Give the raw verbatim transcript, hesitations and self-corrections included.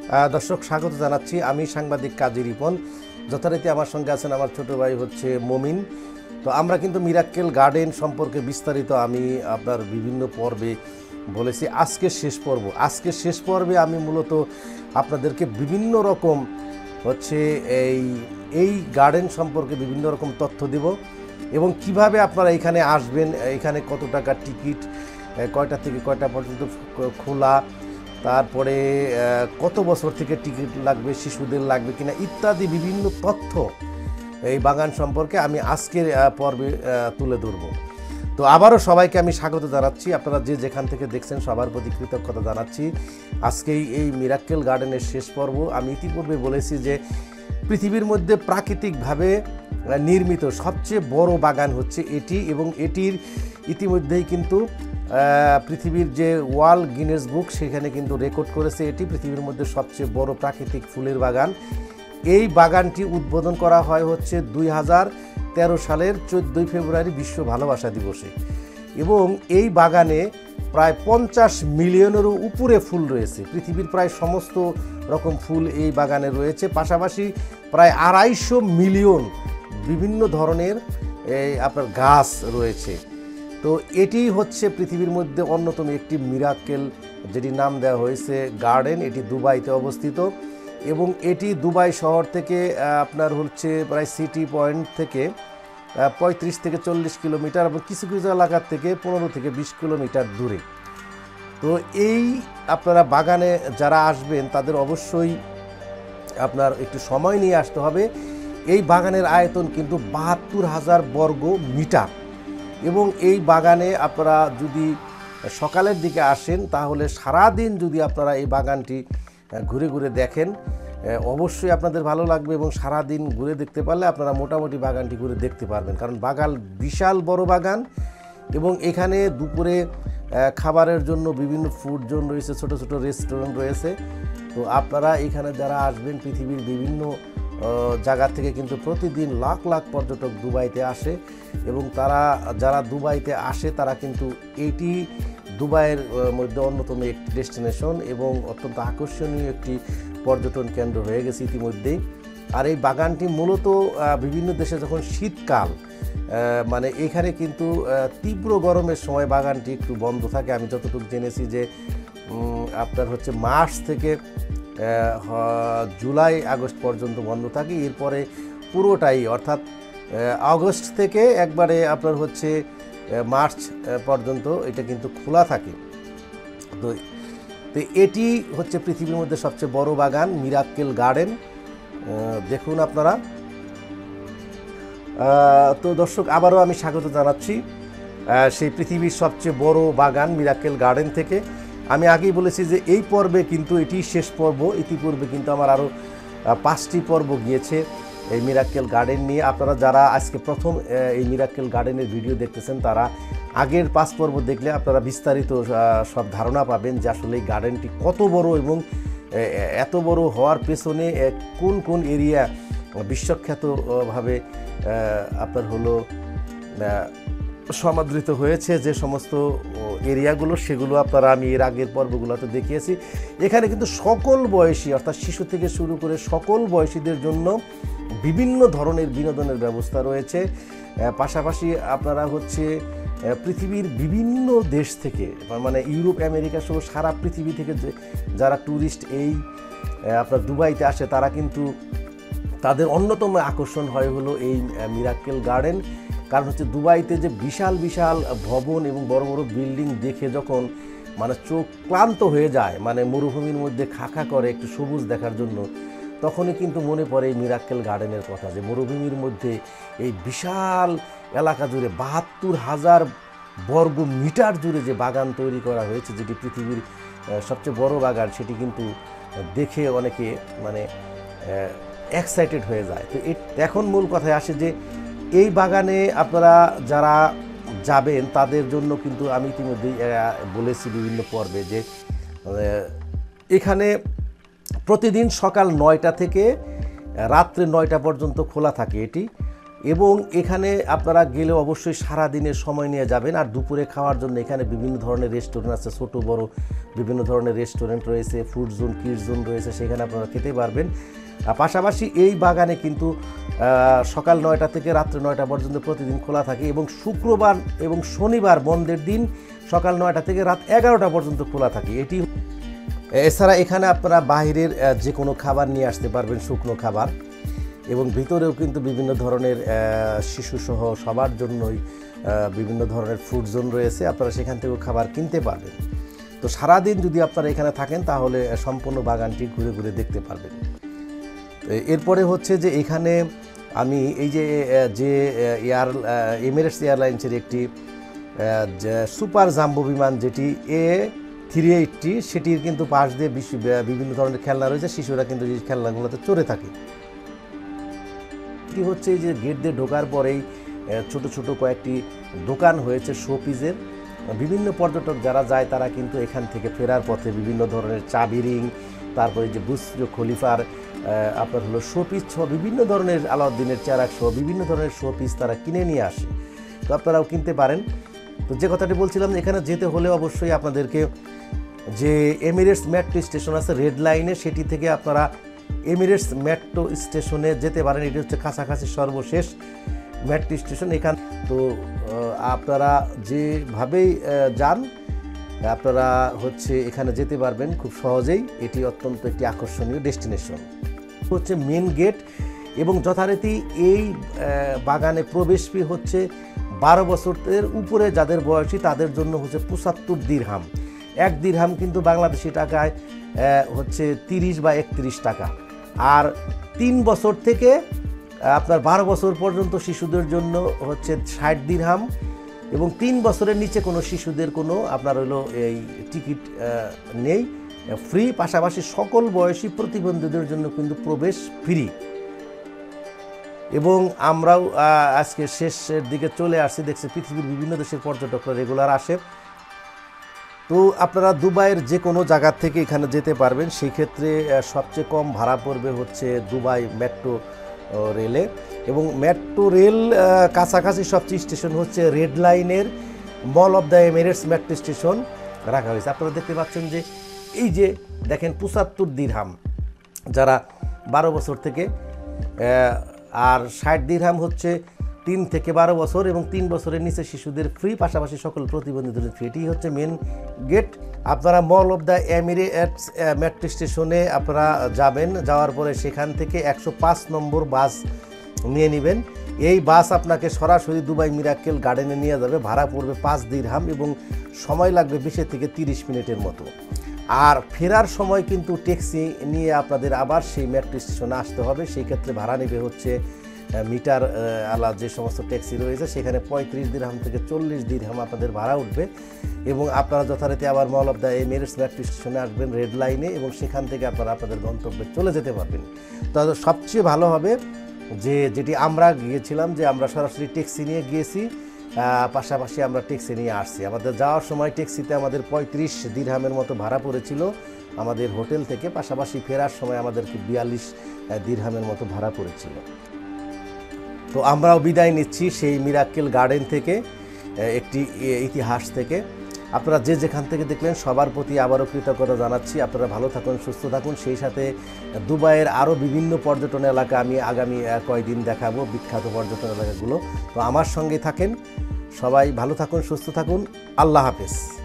দর্শক স্বাগত জানাচ্ছি। আমি সাংবাদিক কাজী রিপন। যথারীতি আমার সঙ্গে আছেন আমার ছোট ভাই হচ্ছে মমিন। তো আমরা কিন্তু মিরাক্কেল গার্ডেন সম্পর্কে বিস্তারিত আমি আপনার বিভিন্ন পর্বে বলেছি। আজকে শেষ পর্ব আজকে শেষ পর্বে আমি মূলত আপনাদেরকে বিভিন্ন রকম হচ্ছে এই এই গার্ডেন সম্পর্কে বিভিন্ন রকম তথ্য দেব এবং কিভাবে আপনারা এখানে আসবেন, এখানে কত টাকা টিকিট, কয়টা থেকে কয়টা পর্যন্ত খোলা, তারপরে কত বছর থেকে টিকিট লাগবে, শিশুদের লাগবে কিনা ইত্যাদি বিভিন্ন তথ্য এই বাগান সম্পর্কে আমি আজকের পর্বে তুলে ধরব। তো আবারও সবাইকে আমি স্বাগত জানাচ্ছি। আপনারা যে যেখান থেকে দেখছেন সবার প্রতি কৃতজ্ঞতা জানাচ্ছি। আজকেই এই মিরাক্কেল গার্ডেনের শেষ পর্ব। আমি ইতিপূর্বে বলেছি যে পৃথিবীর মধ্যে প্রাকৃতিকভাবে নির্মিত সবচেয়ে বড় বাগান হচ্ছে এটি এবং এটির ইতিমধ্যেই কিন্তু পৃথিবীর যে ওয়ার্ল্ড গিনেস বুক সেখানে কিন্তু রেকর্ড করেছে এটি পৃথিবীর মধ্যে সবচেয়ে বড় প্রাকৃতিক ফুলের বাগান। এই বাগানটি উদ্বোধন করা হয় হচ্ছে দুই হাজার তেরো সালের চোদ্দোই ফেব্রুয়ারি বিশ্ব ভালোবাসা দিবসে এবং এই বাগানে প্রায় পঞ্চাশ মিলিয়নেরও উপরে ফুল রয়েছে। পৃথিবীর প্রায় সমস্ত রকম ফুল এই বাগানে রয়েছে। পাশাপাশি প্রায় আড়াইশো মিলিয়ন বিভিন্ন ধরনের এই আপনার গাছ রয়েছে। তো এটি হচ্ছে পৃথিবীর মধ্যে অন্যতম একটি মিরাক্কেল, যেটি নাম দেওয়া হয়েছে গার্ডেন। এটি দুবাইতে অবস্থিত এবং এটি দুবাই শহর থেকে আপনার হচ্ছে প্রায় সিটি পয়েন্ট থেকে পঁয়ত্রিশ থেকে চল্লিশ কিলোমিটার এবং কিছু কিছু এলাকার থেকে পনেরো থেকে বিশ কিলোমিটার দূরে। তো এই আপনারা বাগানে যারা আসবেন তাদের অবশ্যই আপনার একটু সময় নিয়ে আসতে হবে। এই বাগানের আয়তন কিন্তু বাহাত্তর হাজার বর্গ মিটার এবং এই বাগানে আপনারা যদি সকালের দিকে আসেন তাহলে সারাদিন যদি আপনারা এই বাগানটি ঘুরে ঘুরে দেখেন অবশ্যই আপনাদের ভালো লাগবে এবং সারাদিন ঘুরে দেখতে পারলে আপনারা মোটামুটি বাগানটি ঘুরে দেখতে পারবেন, কারণ বাগান বিশাল বড় বাগান এবং এখানে দুপুরে খাবারের জন্য বিভিন্ন ফুড জোন রয়েছে, ছোট ছোট রেস্টুরেন্ট রয়েছে। তো আপনারা এখানে যারা আসবেন পৃথিবীর বিভিন্ন জায়গা থেকে কিন্তু প্রতিদিন লাখ লাখ পর্যটক দুবাইতে আসে এবং তারা যারা দুবাইতে আসে তারা কিন্তু এটি দুবাইয়ের মধ্যে অন্যতম একটি ডেস্টিনেশন এবং অত্যন্ত আকর্ষণীয় একটি পর্যটন কেন্দ্র হয়ে গেছে ইতিমধ্যেই। আর এই বাগানটি মূলত বিভিন্ন দেশে যখন শীতকাল মানে এখানে কিন্তু তীব্র গরমের সময় বাগানটি একটু বন্ধ থাকে। আমি যতটুকু জেনেছি যে আপনার হচ্ছে মার্চ থেকে জুলাই আগস্ট পর্যন্ত বন্ধ থাকে, এরপরে পুরোটাই অর্থাৎ আগস্ট থেকে একবারে আপনার হচ্ছে মার্চ পর্যন্ত এটা কিন্তু খোলা থাকে। তো তো এটি হচ্ছে পৃথিবীর মধ্যে সবচেয়ে বড় বাগান মিরাক্কেল গার্ডেন। দেখুন আপনারা। তো দর্শক আবারও আমি স্বাগত জানাচ্ছি সেই পৃথিবীর সবচেয়ে বড় বাগান মিরাক্কেল গার্ডেন থেকে। আমি আগেই বলেছি যে এই পর্বে কিন্তু এটি শেষ পর্ব। ইতিপূর্বে কিন্তু আমার আরও পাঁচটি পর্ব গিয়েছে এই মিরাক্কেল গার্ডেন নিয়ে। আপনারা যারা আজকে প্রথম এই মিরাক্কেল গার্ডেনের ভিডিও দেখতেছেন তারা আগের পাঁচ পর্ব দেখলে আপনারা বিস্তারিত সব ধারণা পাবেন যে আসলে এই গার্ডেনটি কত বড় এবং এত বড় হওয়ার পেছনে কোন কোন এরিয়া বিশ্বখ্যাতভাবে আপনার হলো সমাদৃত হয়েছে, যে সমস্ত এরিয়াগুলো সেগুলো আপনারা আমি এর আগের পর্বগুলোতে দেখিয়েছি। এখানে কিন্তু সকল বয়সী অর্থাৎ শিশু থেকে শুরু করে সকল বয়সীদের জন্য বিভিন্ন ধরনের বিনোদনের ব্যবস্থা রয়েছে। পাশাপাশি আপনারা হচ্ছে পৃথিবীর বিভিন্ন দেশ থেকে মানে ইউরোপ আমেরিকা সহ সারা পৃথিবী থেকে যারা ট্যুরিস্ট এই আপনার দুবাইতে আসে তারা কিন্তু তাদের অন্যতম আকর্ষণ হয় হলো এই মিরাক্কেল গার্ডেন। কারণ হচ্ছে দুবাইতে যে বিশাল বিশাল ভবন এবং বড় বড় বিল্ডিং দেখে যখন মানে চোখ ক্লান্ত হয়ে যায়, মানে মরুভূমির মধ্যে খাখা করে একটু সবুজ দেখার জন্য, তখনই কিন্তু মনে পড়ে এই মিরাক্কেল গার্ডেনের কথা যে মরুভূমির মধ্যে এই বিশাল এলাকা জুড়ে বাহাত্তর হাজার বর্গ মিটার জুড়ে যে বাগান তৈরি করা হয়েছে, যেটি পৃথিবীর সবচেয়ে বড় বাগান, সেটি কিন্তু দেখে অনেকে মানে এক্সাইটেড হয়ে যায়। তো এখন মূল কথায় আসে যে এই বাগানে আপনারা যারা যাবেন তাদের জন্য কিন্তু আমি ইতিমধ্যেই বলেছি বিভিন্ন পর্বে যে এখানে প্রতিদিন সকাল নয়টা থেকে রাত্রে নয়টা পর্যন্ত খোলা থাকে এটি এবং এখানে আপনারা গেলে অবশ্যই সারা দিনের সময় নিয়ে যাবেন। আর দুপুরে খাওয়ার জন্য এখানে বিভিন্ন ধরনের রেস্টুরেন্ট আছে, ছোটো বড় বিভিন্ন ধরনের রেস্টুরেন্ট রয়েছে, ফুড জোন, কিডস জোন রয়েছে, সেখানে আপনারা খেতে পারবেন। পাশাপাশি এই বাগানে কিন্তু সকাল নয়টা থেকে রাত্রে নয়টা পর্যন্ত প্রতিদিন খোলা থাকে এবং শুক্রবার এবং শনিবার বন্ধের দিন সকাল নয়টা থেকে রাত এগারোটা পর্যন্ত খোলা থাকে। এটি এছাড়া এখানে আপনারা বাইরের যে কোনো খাবার নিয়ে আসতে পারবেন, শুকনো খাবার, এবং ভিতরেও কিন্তু বিভিন্ন ধরনের শিশুসহ সবার জন্যই বিভিন্ন ধরনের ফুড জোন রয়েছে, আপনারা সেখান থেকেও খাবার কিনতে পারবেন। তো সারাদিন যদি আপনারা এখানে থাকেন তাহলে সম্পূর্ণ বাগানটি ঘুরে ঘুরে দেখতে পারবেন। এরপরে হচ্ছে যে এখানে আমি এই যে যে এয়ার এমিরেটস এয়ারলাইন্সের একটি সুপার জাম্বো বিমান যেটি এ থ্রি এইটটি, সেটির কিন্তু পাশ দিয়ে বিভিন্ন ধরনের খেলনা রয়েছে, শিশুরা কিন্তু এই খেলনাগুলোতে চড়ে থাকে। এটি হচ্ছে যে গেট দিয়ে ঢোকার পরেই ছোট ছোট কয়েকটি দোকান হয়েছে শোপিসের। বিভিন্ন পর্যটক যারা যায় তারা কিন্তু এখান থেকে ফেরার পথে বিভিন্ন ধরনের চাবি রিং, তারপরে যে বুর্জ খলিফার আপনার হলো শোপিস সহ বিভিন্ন ধরনের আলাউদ্দিনের চেরাক সহ বিভিন্ন ধরনের শোপিস তারা কিনে নিয়ে আসে। তো আপনারাও কিনতে পারেন। তো যে কথাটি বলছিলাম, এখানে যেতে হলে অবশ্যই আপনাদেরকে যে এমিরেটস মেট্রো স্টেশন আছে রেড লাইনে, সেটি থেকে আপনারা এমিরেটস মেট্রো স্টেশনে যেতে পারেন। এটি হচ্ছে কাছাকাছি সর্বশেষ মেট্রো স্টেশন। এখান তো আপনারা যেভাবেই যান আপনারা হচ্ছে এখানে যেতে পারবেন খুব সহজেই। এটি অত্যন্ত একটি আকর্ষণীয় ডেস্টিনেশন। হচ্ছে মেন গেট, এবং যথারীতি এই বাগানে প্রবেশ ফি হচ্ছে বারো বছরের উপরে যাদের বয়সী তাদের জন্য হচ্ছে পঁচাত্তর দিরহাম। এক দিরহাম কিন্তু বাংলাদেশি টাকায় হচ্ছে তিরিশ বা একত্রিশ টাকা। আর তিন বছর থেকে আপনার বারো বছর পর্যন্ত শিশুদের জন্য হচ্ছে ষাট দিরহাম, এবং তিন বছরের নিচে কোনো শিশুদের কোনো আপনার হলো এই টিকিট নেই, ফ্রি। পাশাপাশি সকল বয়সী প্রতিবন্ধীদের জন্য কিন্তু প্রবেশ ফ্রি। এবং আমরাও আজকে শেষের দিকে চলে আসছি, দেখছি পৃথিবীর বিভিন্ন দেশের পর্যটকরা রেগুলার আসে। তো আপনারা দুবাইয়ের যে কোনো জায়গা থেকে এখানে যেতে পারবেন। সেই ক্ষেত্রে সবচেয়ে কম ভাড়া পড়বে হচ্ছে দুবাই মেট্রো রেলে, এবং মেট্রো রেল কাছাকাছি সবচেয়ে স্টেশন হচ্ছে রেড লাইনের Mall of the Emirates metro station রাখা হয়েছে। আপনারা দেখতে পাচ্ছেন যে এই যে দেখেন পঁচাত্তর দিরহাম যারা বারো বছর থেকে, আর ষাট দিরহাম হচ্ছে তিন থেকে বারো বছর, এবং তিন বছরের নিচে শিশুদের ফ্রি, পাশাপাশি সকল প্রতিবন্ধীদের ফ্রি। এটি হচ্ছে মেন গেট। আপনারা Mall of the Emirates metro স্টেশনে আপনারা যাবেন, যাওয়ার পরে সেখান থেকে একশো পাঁচ নম্বর বাস নিয়ে নেবেন। এই বাস আপনাকে সরাসরি দুবাই মিরাক্কেল গার্ডেনে নিয়ে যাবে। ভাড়া পড়বে পাঁচ দিরহাম এবং সময় লাগবে বিশ থেকে তিরিশ মিনিটের মতো। আর ফেরার সময় কিন্তু ট্যাক্সি নিয়ে আপনাদের আবার সেই মেট্রো স্টেশনে আসতে হবে। সেই ক্ষেত্রে ভাড়া নেবে হচ্ছে মিটার আলা যে সমস্ত ট্যাক্সি রয়েছে, সেখানে পঁয়ত্রিশ দিরহাম থেকে চল্লিশ দিরহাম আপনাদের ভাড়া উঠবে। এবং আপনারা যথারীতি আবার Mall of the Emirates metro স্টেশনে আসবেন রেড লাইনে, এবং সেখান থেকে আপনারা আপনাদের গন্তব্যে চলে যেতে পারবেন। তো সবচেয়ে ভালো হবে যে যেটি আমরা গিয়েছিলাম, যে আমরা সরাসরি ট্যাক্সি নিয়ে গিয়েছি, পাশাপাশি আমরা ট্যাক্সি নিয়ে আসছি। আমাদের যাওয়ার সময় ট্যাক্সিতে আমাদের পঁয়ত্রিশ দিরহামের মতো ভাড়া পড়েছিল আমাদের হোটেল থেকে, পাশাপাশি ফেরার সময় আমাদেরকে বিয়াল্লিশ দিরহামের মতো ভাড়া পড়েছিল। তো আমরাও বিদায় নিচ্ছি সেই মিরাক্কেল গার্ডেন থেকে, একটি ইতিহাস থেকে। আপনারা যে যেখান থেকে দেখলেন সবার প্রতি আবারও কৃতজ্ঞতা জানাচ্ছি। আপনারা ভালো থাকুন, সুস্থ থাকুন। সেই সাথে দুবাইয়ের আরও বিভিন্ন পর্যটন এলাকা আমি আগামী কয়েকদিন দেখাবো, বিখ্যাত পর্যটন এলাকাগুলো। তো আমার সঙ্গে থাকেন, সবাই ভালো থাকুন, সুস্থ থাকুন। আল্লাহ হাফেজ।